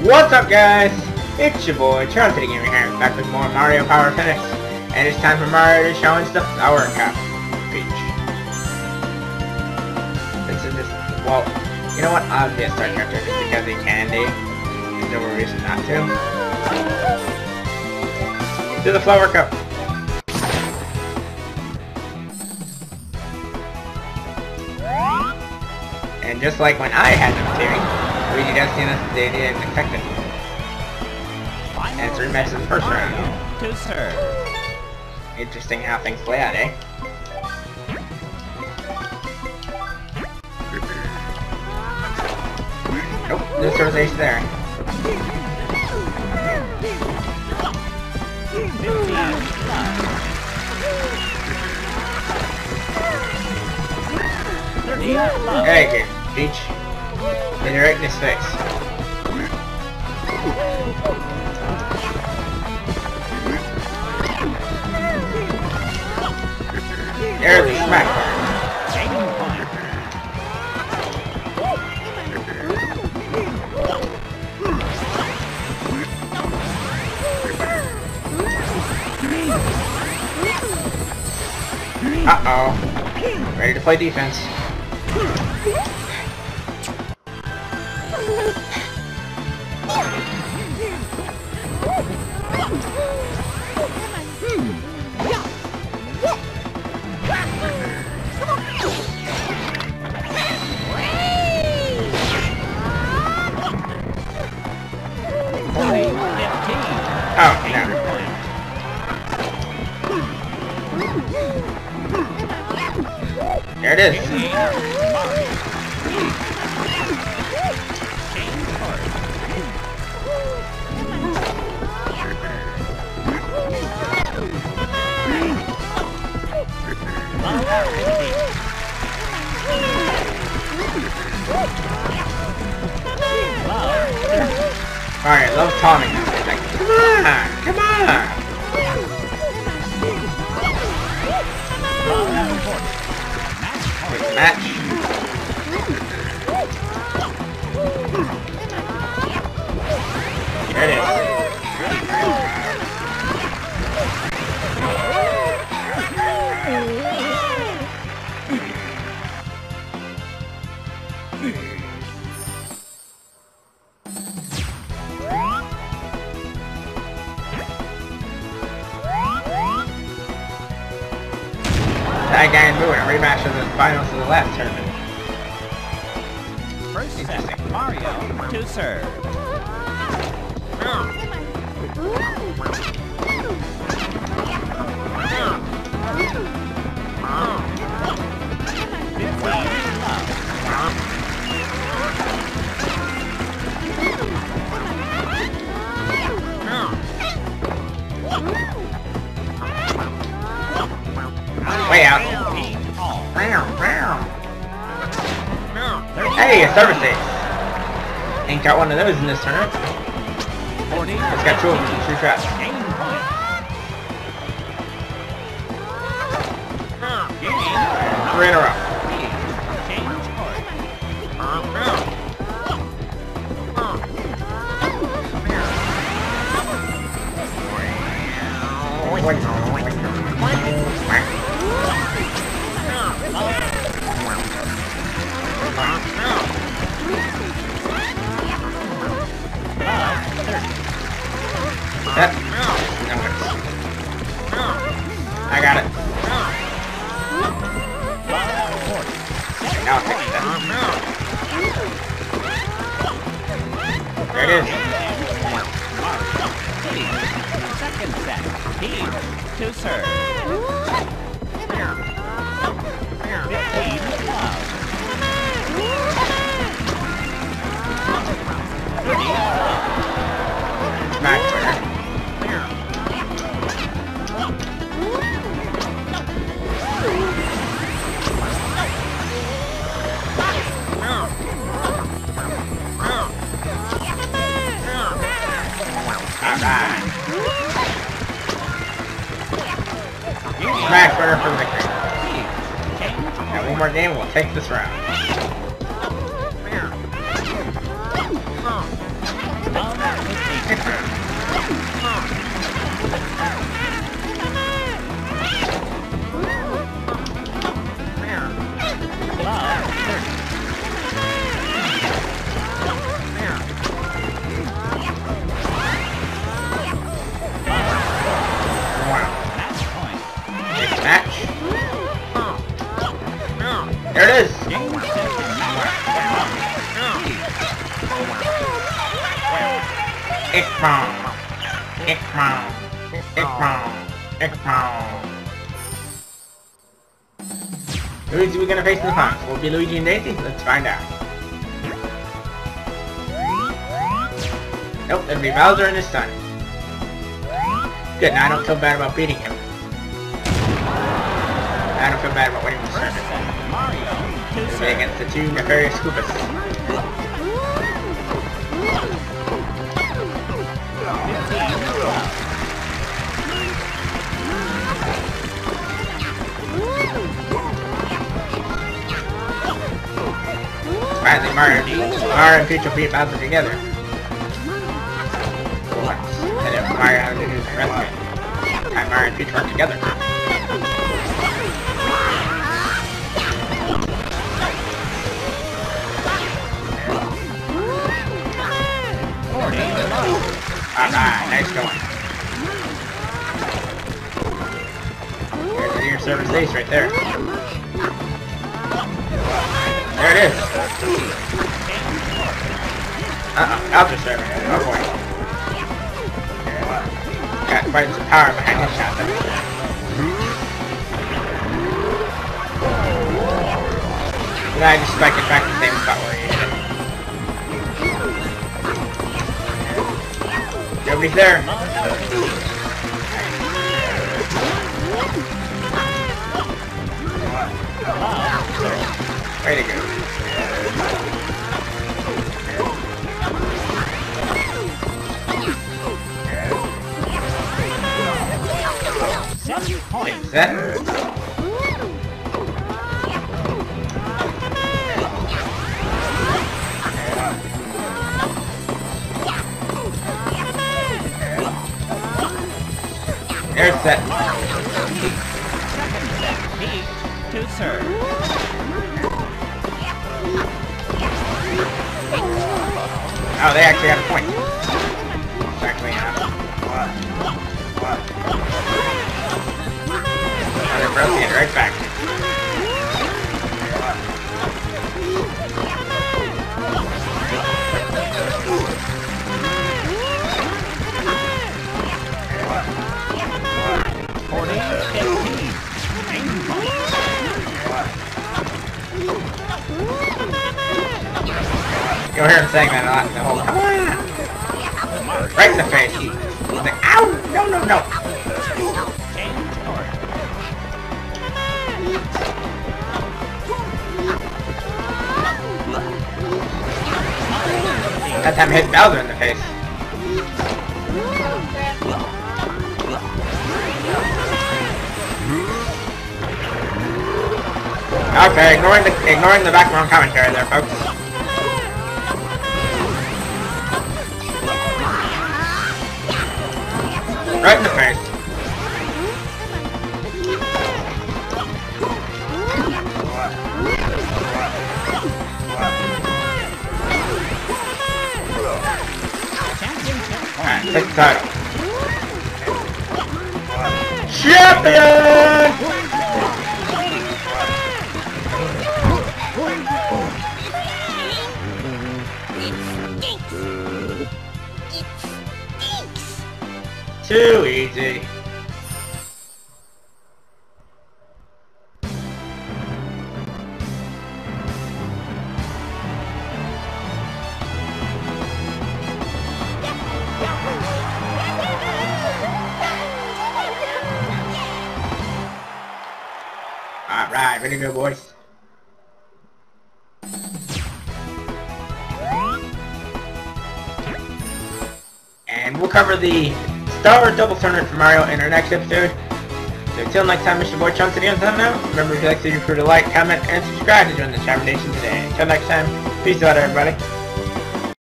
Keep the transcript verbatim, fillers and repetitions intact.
What's up, guys? It's your boy Charlie Gaming here, back with more Mario Power Tennis, and it's time for Mario to challenge the Flower Cup Peach. This is just, well, you know what? I'll be a star character just because he can do. There's no reason not to. Do the Flower Cup. And just like when I had them tearing, Luigi does see us, they didn't affect it. And it's a rematch of the first round. To serve. Interesting how things play out, eh? Nope, no service ace there. Very good, Peach. Hit her right in his face. There's the smack. Uh-oh. Ready to play defense. Oh, no. There it is. Alright, I love Tommy. Like, come on, come on. Quick match. There it is. That guy and Boo in a rematch of the finals of the last tournament. First set, Mario to serve. Way out. Hey, a service ace. Ain't got one of those in this tournament. It's got two of them, two traps. Three in a row. That, that works. I got it. Now I'll take that. There it is. Second set, Peach to serve. fifteen love. Smack winner. Alright. Smash winner for victory. Now one more game, we'll take this round. Ickmon. Ickmon. Ickmon. Ickmon. Who's we gonna face in the finals? Will it be Luigi and Daisy? Let's find out. Nope, it'll be Bowser and his son. Good, now I don't feel bad about beating him. I don't feel bad about winning the tournament. It'll be against the two nefarious Koopas. Finally, Mario, Mario and Peach will beat Bowser together. For once. And if Mario has to do the rest of it, time Mario and Peach work together. Alright, nice going. There's the near service ace right there. There it is. Uh-oh, Bowser serving. Oh boy. Got quite some power behind his shot there. Then I just spike it back to the same spot where he hit it. Nobody's there. Way to go. Point set. There's set. Second set. Peach to serve. Oh, they actually got a point. Exactly, yeah. Oh, they're broken it right back. forty fifteen. You'll hear him saying that a lot in the whole time. Right in the face. He's like, ow! No, no, no! That time hit Bowser in the face. Okay, ignoring the ignoring the background commentary there, folks. Right in the face. Alright, take the title. Champion! Too easy. Alright, ready to go, boys. And we'll cover the Star Wars Double Tournament for Mario in our next episode. So until next time, Mister Boy Chunks and Ian signing out. Remember, if you like to, your crew to like, comment, and subscribe to join the Chime Nation today. Until next time, peace out, everybody.